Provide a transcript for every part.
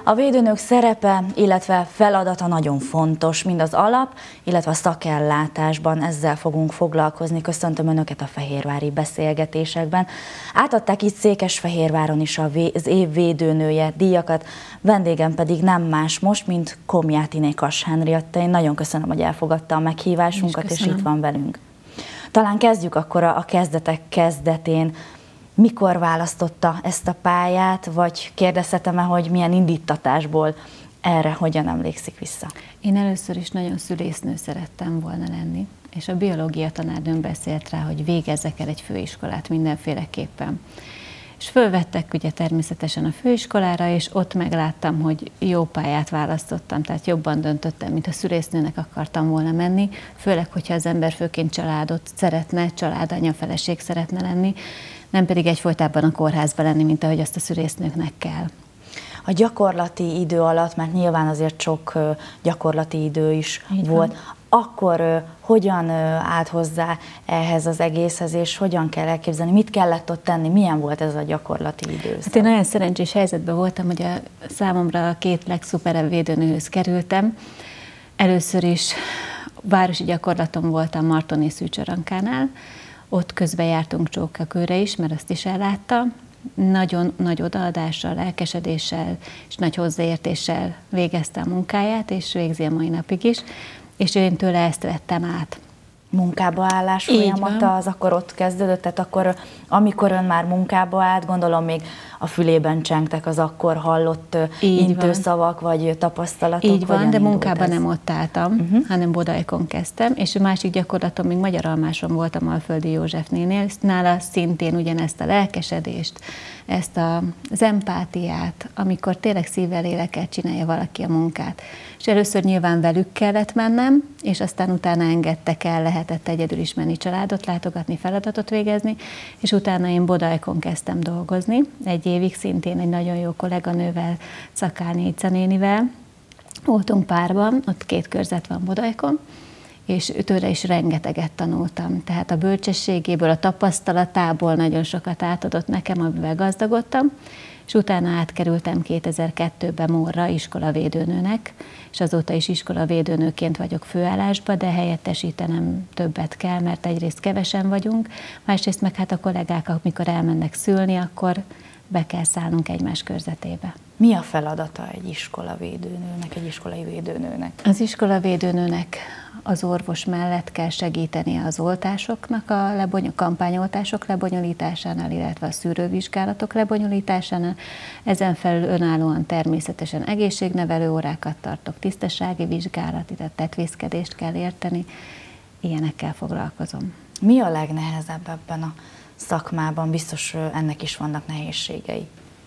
A védőnök szerepe, illetve feladata nagyon fontos, mind az alap, illetve a szakellátásban. Ezzel fogunk foglalkozni. Köszöntöm Önöket a fehérvári beszélgetésekben. Átadták itt Székesfehérváron is az év védőnője díjakat, vendégem pedig nem más most, mint Komjátiné Kass Henrietta. Én nagyon köszönöm, hogy elfogadta a meghívásunkat, és itt van velünk. Talán kezdjük akkor a kezdetek kezdetén. Mikor választotta ezt a pályát, vagy kérdezhetem-e, hogy milyen indítatásból erre hogyan emlékszik vissza? Én először is nagyon szülésznő szerettem volna lenni, és a biológia tanárnőm beszélt rá, hogy végezzek el egy főiskolát mindenféleképpen. És fölvettek ugye természetesen a főiskolára, és ott megláttam, hogy jó pályát választottam, tehát jobban döntöttem, mint a szülésznőnek akartam volna menni, főleg, hogyha az ember főként családot szeretne, családanya, feleség szeretne lenni, nem pedig egyfolytában a kórházba lenni, mint ahogy azt a szülésznőknek kell. A gyakorlati idő alatt, mert nyilván azért sok gyakorlati idő is volt, akkor hogyan állt hozzá ehhez az egészhez, és hogyan kell elképzelni, mit kellett ott tenni, milyen volt ez a gyakorlati időszak? Hát én nagyon szerencsés helyzetben voltam, hogy számomra a két legszuperebb védőnőhöz kerültem. Először is városi gyakorlatom volt a Martoni Szűcs-Arankánál, ott közben jártunk Csókakőre is, mert azt is ellátta. Nagyon nagy odaadással, lelkesedéssel és nagy hozzáértéssel végezte a munkáját, és végzi a mai napig is, és én tőle ezt vettem át. Munkába állás folyamata az akkor ott kezdődött, tehát akkor, amikor ön már munkába állt, gondolom még a fülében csengtek az akkor hallott intőszavak, vagy tapasztalatok. Így van, de munkában nem ott álltam, hanem Bodajkon kezdtem, és a másik gyakorlatom még Magyaralmáson voltam Alföldi Józsefnél, nála szintén ugyanezt a lelkesedést, ezt az empátiát, amikor tényleg szívvel, lélekkel csinálja valaki a munkát. És először nyilván velük kellett mennem, és aztán utána engedtek el, lehetett egyedül is menni családot látogatni, feladatot végezni, és utána én Bodajkon kezdtem dolgozni. Egy évig szintén egy nagyon jó kolléganővel, Szakáni Ica nénivel voltunk párban, ott 2 körzet van Bodajkon, és tőle is rengeteget tanultam. Tehát a bölcsességéből, a tapasztalatából nagyon sokat átadott nekem, amivel gazdagodtam, és utána átkerültem 2002-ben Mórra iskolavédőnőnek, és azóta is iskolavédőnőként vagyok főállásba, de helyettesítenem többet kell, mert egyrészt kevesen vagyunk, másrészt meg hát a kollégák, amikor elmennek szülni, akkor be kell szállnunk egymás körzetébe. Mi a feladata egy iskolavédőnőnek, egy iskolai védőnőnek? Az iskolavédőnőnek az orvos mellett kell segíteni az oltásoknak, a kampányoltások lebonyolításánál, illetve a szűrővizsgálatok lebonyolításánál. Ezen felül önállóan természetesen egészségnevelő órákat tartok, tisztasági vizsgálat, illetve tetvészkedést kell érteni, ilyenekkel foglalkozom. Mi a legnehezebb ebben a szakmában? Biztos ennek is vannak nehézségei.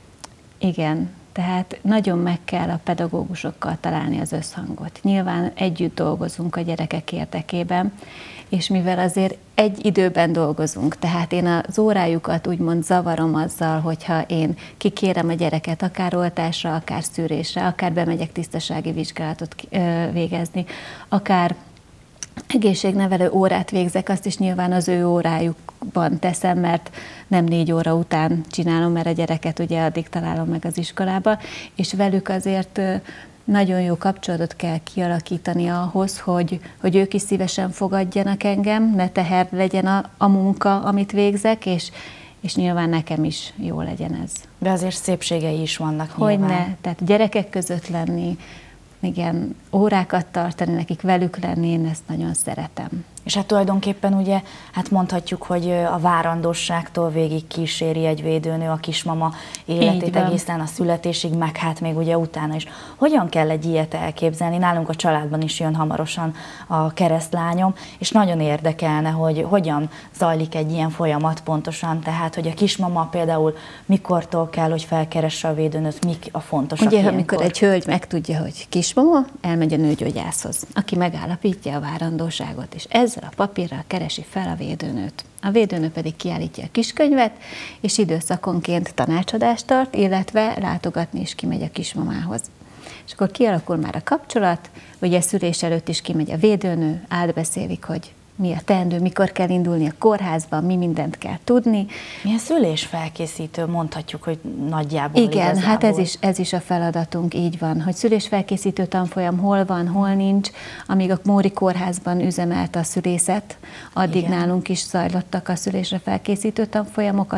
Igen. Tehát nagyon meg kell a pedagógusokkal találni az összhangot. Nyilván együtt dolgozunk a gyerekek érdekében, és mivel azért egy időben dolgozunk, tehát én az órájukat úgymond zavarom azzal, hogyha én kikérem a gyereket akár oltásra, akár szűrésre, akár bemegyek tisztasági vizsgálatot végezni, akár egészségnevelő órát végzek, azt is nyilván az ő órájukban teszem, mert nem 4 óra után csinálom, mert a gyereket ugye addig találom meg az iskolába, és velük azért nagyon jó kapcsolatot kell kialakítani ahhoz, hogy ők is szívesen fogadjanak engem, ne teher legyen a munka, amit végzek, és nyilván nekem is jó legyen ez. De azért szépségei is vannak nyilván. Hogyne, tehát gyerekek között lenni, igen, órákat tartani, nekik velük lenni, én ezt nagyon szeretem. És hát tulajdonképpen ugye, hát mondhatjuk, hogy a várandosságtól végig kíséri egy védőnő a kismama életét egészen a születésig, meg hát még ugye utána is. Hogyan kell egy ilyet elképzelni? Nálunk a családban is jön hamarosan a keresztlányom, és nagyon érdekelne, hogy hogyan zajlik egy ilyen folyamat pontosan, tehát hogy a kismama például mikortól kell, hogy felkeresse a védőnőt, mik a fontosak ugye, ilyenkor? amikor egy hölgy megtudja, hogy kismama, elmegy a nőgyógyászhoz, aki megállapítja a várandóságot, és ezzel a papírral keresi fel a védőnőt. A védőnő pedig kiállítja a kiskönyvet, és időszakonként tanácsadást tart, illetve látogatni is kimegy a kismamához. És akkor kialakul már a kapcsolat, ugye szülés előtt is kimegy a védőnő, átbeszélik, hogy mi a teendő, mikor kell indulni a kórházba, mi mindent kell tudni. Milyen szülésfelkészítő, mondhatjuk, hogy nagyjából igen, igazából. hát ez is a feladatunk, így van, hogy szülésfelkészítő tanfolyam hol van, hol nincs, amíg a Móri Kórházban üzemelt a szülészet, addig igen. Nálunk is zajlottak a szülésre felkészítő tanfolyamok,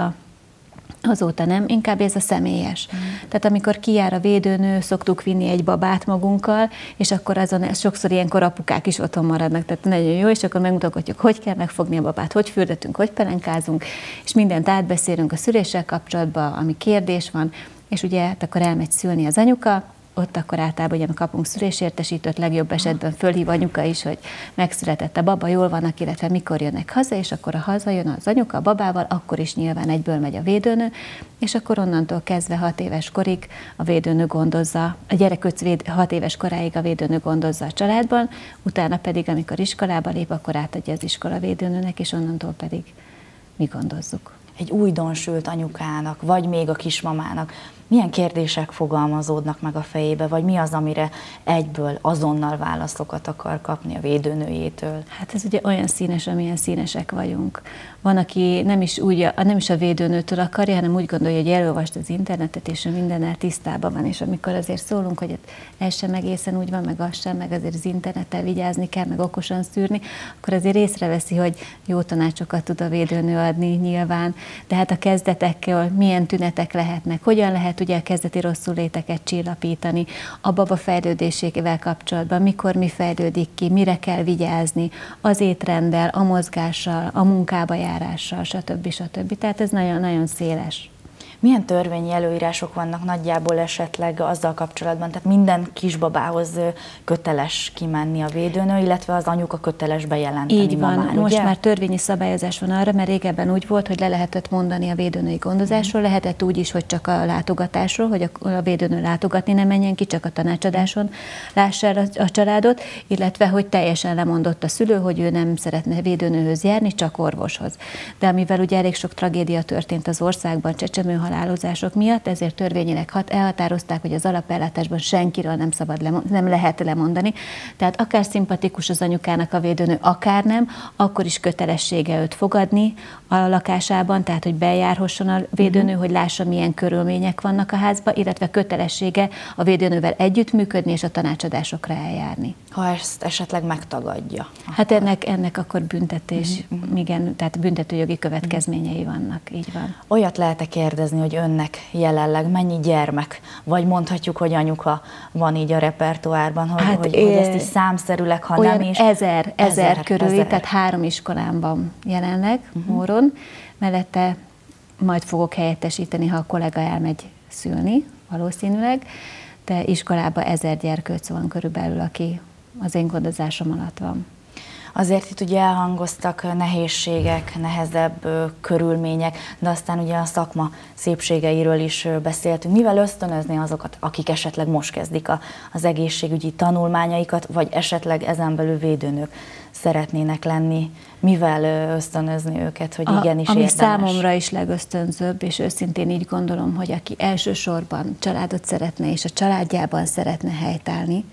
azóta nem, inkább ez a személyes. Tehát amikor kijár a védőnő, szoktuk vinni egy babát magunkkal, és akkor azon sokszor ilyenkor apukák is otthon maradnak, tehát nagyon jó, és akkor megmutatjuk, hogy kell megfogni a babát, hogy fürdetünk, hogy pelenkázunk, és mindent átbeszélünk a szüléssel kapcsolatban, ami kérdés van, és ugye hát akkor elmegy szülni az anyuka, ott akkor általában ugye kapunk szülésértesítőt, legjobb esetben fölhív anyuka is, hogy megszületett a baba, jól vannak, illetve mikor jönnek haza, és akkor ha hazajön az anyuka a babával, akkor is nyilván egyből megy a védőnő, és akkor onnantól kezdve 6 éves korig a védőnő gondozza, a gyerek 6 éves koráig a védőnő gondozza a családban, utána pedig, amikor iskolába lép, akkor átadja az iskola védőnőnek, és onnantól pedig mi gondozzuk. Egy újdonsült anyukának, vagy még a kismamának milyen kérdések fogalmazódnak meg a fejébe, vagy mi az, amire egyből azonnal válaszokat akar kapni a védőnőjétől? Hát ez ugye olyan színes, amilyen színesek vagyunk. Van, aki nem is a védőnőtől akarja, hanem úgy gondolja, hogy elolvast az internetet, és mindennel tisztában van, és amikor azért szólunk, hogy ez sem egészen úgy van, meg az sem, meg azért az internettel vigyázni kell, meg okosan szűrni, akkor azért észreveszi, hogy jó tanácsokat tud a védőnő adni nyilván, de hát a kezdetekkel milyen tünetek lehetnek, hogyan lehet ugye a kezdeti rosszulléteket csillapítani, a baba fejlődésével kapcsolatban, mikor mi fejlődik ki, mire kell vigyázni, az étrenddel, a mozgással, a munkába járással, stb. Tehát ez nagyon-nagyon széles. Milyen törvényi előírások vannak nagyjából esetleg azzal kapcsolatban? Tehát minden kisbabához köteles kimenni a védőnő, illetve az anyuka köteles bejelenteni. Így van, mamán, most ugye? már törvényi szabályozás van arra, mert régebben úgy volt, hogy le lehetett mondani a védőnői gondozásról, lehetett úgy is, hogy csak a látogatásról, hogy a védőnő látogatni nem menjen ki, csak a tanácsadáson lássa el a családot, illetve hogy teljesen lemondott a szülő, hogy ő nem szeretne védőnőhöz járni, csak orvoshoz. De mivel ugye elég sok tragédia történt az országban, csecsemőhalálozások miatt, ezért törvényileg elhatározták, hogy az alapellátásban senkiről nem lehet lemondani. Tehát akár szimpatikus az anyukának a védőnő, akár nem, akkor is kötelessége őt fogadni a lakásában, tehát hogy bejárhasson a védőnő, hogy lássa, milyen körülmények vannak a házban, illetve kötelessége a védőnővel együttműködni és a tanácsadásokra eljárni. Ha ezt esetleg megtagadja. Hát ennek akkor büntetés, igen, tehát büntetőjogi következményei vannak, így van. Olyat lehet-e kérdezni, hogy önnek jelenleg mennyi gyermek, vagy mondhatjuk, hogy anyuka van így a repertoárban, hogy ezt is számszerűleg, ha nem is. Ezer körül, tehát 3 iskolám van jelenleg Móron, mellette majd fogok helyettesíteni, ha a kollega elmegy szülni, valószínűleg, de iskolában 1000 gyerkőc van körülbelül, aki az én gondozásom alatt van. Azért itt ugye elhangoztak nehézségek, nehezebb körülmények, de aztán ugye a szakma szépségeiről is beszéltünk. Mivel ösztönözni azokat, akik esetleg most kezdik az egészségügyi tanulmányaikat, vagy esetleg ezen belül védőnők szeretnének lenni, mivel ösztönözni őket, hogy igenis ami érdemes? Számomra is legösztönzőbb, és őszintén így gondolom, hogy aki elsősorban családot szeretne, és a családjában szeretne helytállni,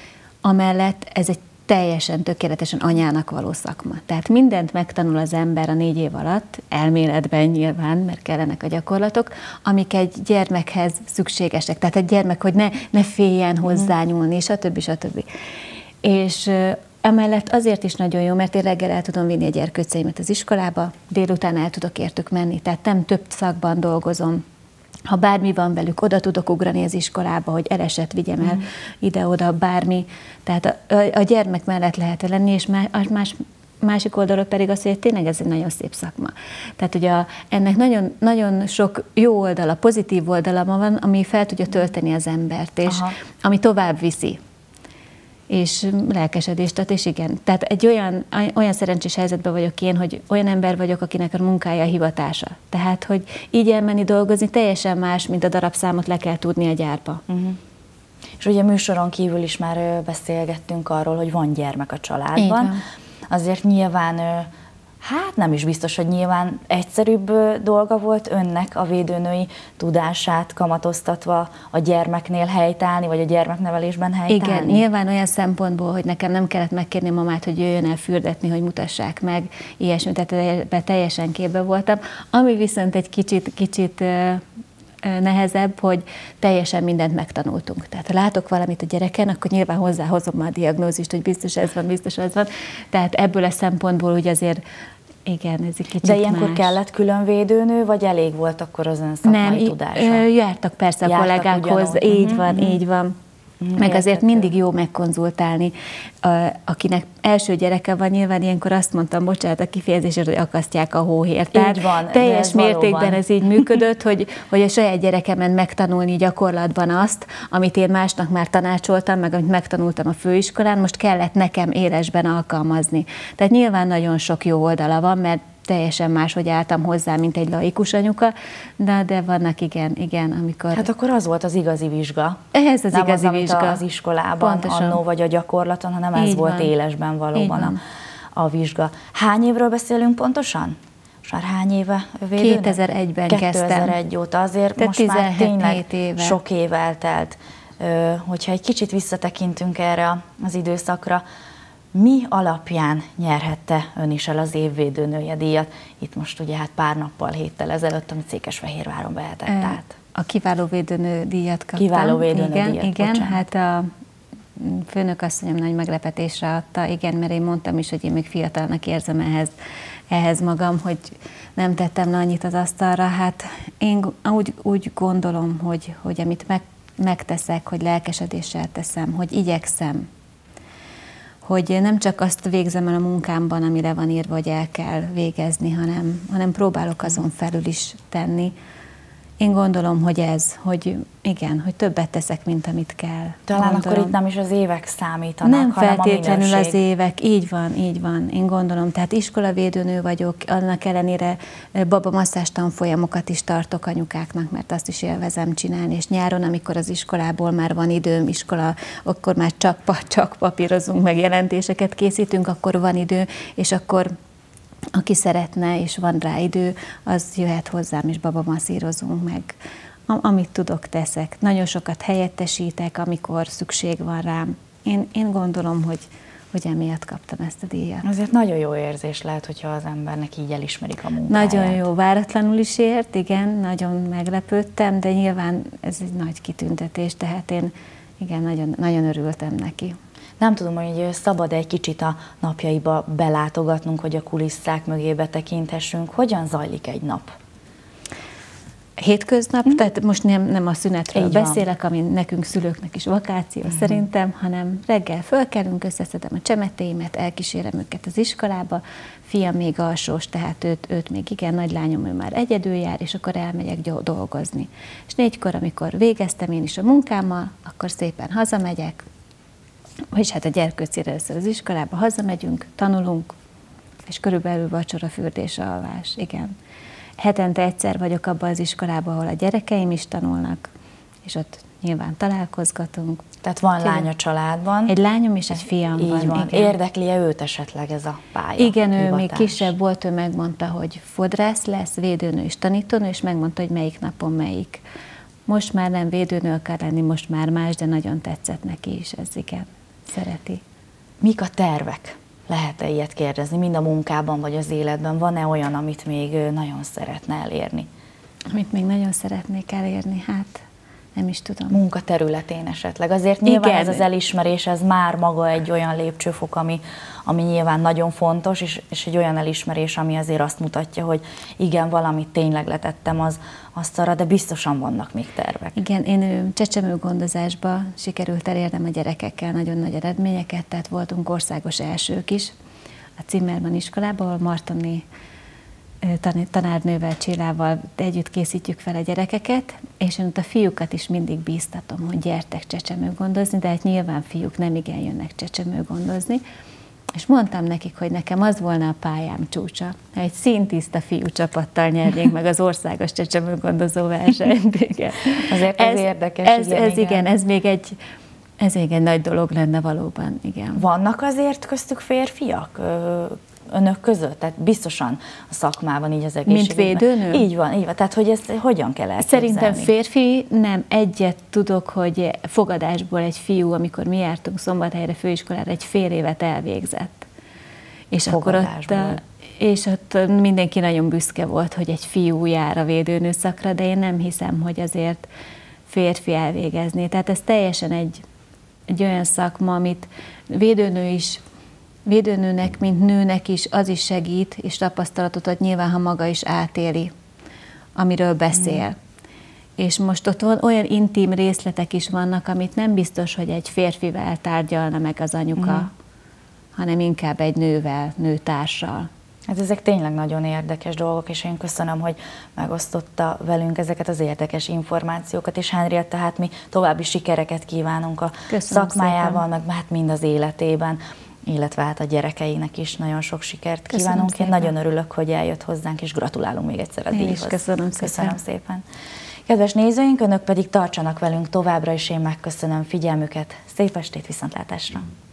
amellett ez egy teljesen tökéletesen anyának való szakma. Tehát mindent megtanul az ember a 4 év alatt, elméletben nyilván, mert kellenek a gyakorlatok, amik egy gyermekhez szükségesek. Tehát egy gyermek, hogy ne féljen hozzányúlni, stb. És emellett azért is nagyon jó, mert én reggel el tudom vinni a gyerkőceimet az iskolába, délután el tudok értük menni, tehát nem több szakban dolgozom. Ha bármi van velük, oda tudok ugrani az iskolába, hogy eleset vigyem el ide-oda, bármi. Tehát a gyermek mellett lehet lenni, és másik oldalról pedig az, hogy tényleg ez egy nagyon szép szakma. Tehát ugye ennek nagyon, nagyon sok jó oldala, pozitív oldala van, ami fel tudja tölteni az embert, és ami tovább viszi. És lelkesedést ad, és igen. Tehát egy olyan szerencsés helyzetben vagyok én, hogy olyan ember vagyok, akinek a munkája a hivatása. Tehát, hogy így elmenni dolgozni teljesen más, mint a darabszámot le kell tudni a gyárba. És ugye műsoron kívül is már beszélgettünk arról, hogy van gyermek a családban. Azért nyilván Hát nem is biztos, hogy nyilván egyszerűbb dolga volt önnek a védőnői tudását kamatoztatva a gyermeknél helytállni, vagy a gyermeknevelésben helytállni? Igen, nyilván olyan szempontból, hogy nekem nem kellett megkérni mamát, hogy jöjjön el fürdetni, hogy mutassák meg, ilyesmi, tehát teljesen képbe voltam. Ami viszont egy kicsit nehezebb, hogy teljesen mindent megtanultunk. Tehát ha látok valamit a gyereken, akkor nyilván hozzáhozom már a diagnózist, hogy biztos ez van, biztos ez van. Tehát ebből a szempontból úgy azért igen, ez egy kicsit. De ilyenkor más. kellett külön védőnő, vagy elég volt akkor az ön szakmai tudása? Nem, jártak persze a kollégákhoz, így van, így van. Meg azért mindig jó megkonzultálni. Akinek első gyereke van, nyilván ilyenkor azt mondtam, bocsánat, a kifejezésre, hogy akasztják a hóhért. Így van, teljes mértékben ez így működött, hogy a saját gyerekemen megtanulni gyakorlatban azt, amit én másnak már tanácsoltam, meg amit megtanultam a főiskolán, most kellett nekem élesben alkalmazni. Tehát nyilván nagyon sok jó oldala van, mert teljesen máshogy álltam hozzá, mint egy laikus anyuka, de vannak igen, amikor... Hát akkor az volt az igazi vizsga. Ez az nem igazi vizsga. Az iskolában annó vagy a gyakorlaton, hanem ez volt élesben valóban a vizsga. Hány évről beszélünk pontosan? Most már hány éve védőnek? 2001-ben kezdtem. 2001 óta, azért tehát most már tényleg éve. Sok év eltelt. Hogyha egy kicsit visszatekintünk erre az időszakra, mi alapján nyerhette ön is el az év védőnője díjat? Itt most ugye hát pár nappal, héttel ezelőtt, amit Székesfehérváron vehetett át. A kiváló védőnő díjat kaptam. Kiváló védőnő díjat, igen, bocsánat. hát a főnökasszonyom nagy meglepetésre adta, igen, mert én mondtam is, hogy én még fiatalnak érzem ehhez magam, hogy nem tettem le annyit az asztalra. Hát én úgy gondolom, hogy amit megteszek, hogy lelkesedéssel teszem, hogy igyekszem, hogy nem csak azt végzem el a munkámban, amire van írva, hogy el kell végezni, hanem próbálok azon felül is tenni. Én gondolom, hogy hogy többet teszek, mint amit kell. Talán akkor itt nem is az évek számítanak, nem hanem feltétlenül a minőség. az évek, így van, én gondolom. Tehát iskolavédőnő vagyok, annak ellenére babamasszás tanfolyamokat is tartok anyukáknak, mert azt is élvezem csinálni, és nyáron, amikor az iskolából már van időm, akkor már csak papírozunk, meg jelentéseket készítünk, akkor van idő, és akkor aki szeretne, és van rá idő, az jöhet hozzám, és babamasszírozunk meg. Amit tudok, teszek. Nagyon sokat helyettesítek, amikor szükség van rám. Én gondolom, hogy emiatt kaptam ezt a díjat. Azért nagyon jó érzés lehet, hogyha az embernek így elismerik a munkáját. Nagyon jó, váratlanul is ért, igen, nagyon meglepődtem, de nyilván ez egy nagy kitüntetés, tehát én nagyon, nagyon örültem neki. Nem tudom, hogy szabad egy kicsit a napjaiba belátogatnunk, hogy a kulisszák mögé betekinthessünk. Hogyan zajlik egy nap? Hétköznap, tehát most nem a szünetről beszélek, ami nekünk szülőknek is vakáció szerintem, hanem reggel fölkelünk, összeszedem a csemetéimet, elkísérem őket az iskolába, fiam még alsós, tehát őt még igen, nagylányom, ő már egyedül jár, és akkor elmegyek dolgozni. És 4-kor, amikor végeztem én is a munkámmal, akkor szépen hazamegyek, vagyis hát a gyerkőcére először az iskolába hazamegyünk, tanulunk, és körülbelül vacsora, fürdés, alvás, igen. Hetente egyszer vagyok abban az iskolában, ahol a gyerekeim is tanulnak, és ott nyilván találkozgatunk. Tehát van lány a családban. Egy lányom és egy fiam így van. Igen. Érdekli-e őt esetleg ez a pálya? Igen, ő hivatás? még kisebb volt, ő megmondta, hogy fodrász lesz, védőnő és tanítónő, és megmondta, hogy melyik napon melyik. Most már nem védőnő akar lenni, most már más, de nagyon tetszett neki is ez, igen. Szereti. Mik a tervek? Lehet-e ilyet kérdezni? Mind a munkában vagy az életben? Van-e olyan, amit még nagyon szeretne elérni? Amit még nagyon szeretnék elérni? Hát nem is tudom. Munkaterületén esetleg. Azért nyilván ez az elismerés, ez már maga egy olyan lépcsőfok, ami nyilván nagyon fontos, és egy olyan elismerés, ami azért azt mutatja, hogy igen, valamit tényleg letettem az asztalra, de biztosan vannak még tervek. Igen, én csecsemőgondozásba sikerült elérnem a gyerekekkel nagyon nagy eredményeket, tehát voltunk országos elsők is a Zimmermann iskolában, ahol Martoni tanárnővel, Csillával együtt készítjük fel a gyerekeket, és én ott a fiúkat is mindig bíztatom, hogy gyertek csecsemőgondozni, de hát nyilván fiúk nem igen jönnek csecsemőgondozni. És mondtam nekik, hogy nekem az volna a pályám csúcsa, ha egy színtiszta fiú csapattal nyernénk meg az országos csecsemőgondozó versenyt. Azért ez érdekes. Ez még egy nagy dolog lenne valóban, igen. Vannak azért köztük férfiak? önök között? Tehát biztosan a szakmában így az egészségügyben. Mint védőnő? Így van. Tehát hogy ezt hogyan kell elképzelni? Szerintem férfi, nem. Egyet tudok, hogy fogadásból egy fiú, amikor mi jártunk Szombathelyre főiskolára, egy fél évet elvégzett. És ott mindenki nagyon büszke volt, hogy egy fiú jár a védőnőszakra, de én nem hiszem, hogy azért férfi elvégezni. Tehát ez teljesen egy olyan szakma, amit védőnőnek, mint nőnek is, az is segít, és tapasztalatot ad nyilván, ha maga is átéli, amiről beszél. És most ott olyan intim részletek is vannak, amit nem biztos, hogy egy férfivel tárgyalna meg az anyuka, hanem inkább egy nőtársal. Hát ezek tényleg nagyon érdekes dolgok, és én köszönöm, hogy megosztotta velünk ezeket az érdekes információkat, és Henrietta, hát mi további sikereket kívánunk a szakmájában, meg hát mind az életében, illetve hát a gyerekeinek is nagyon sok sikert kívánunk. Én nagyon örülök, hogy eljött hozzánk, és gratulálunk még egyszer a díjhoz. Köszönöm szépen. Kedves nézőink, önök pedig tartsanak velünk továbbra is, én megköszönöm figyelmüket. Szép estét, viszontlátásra!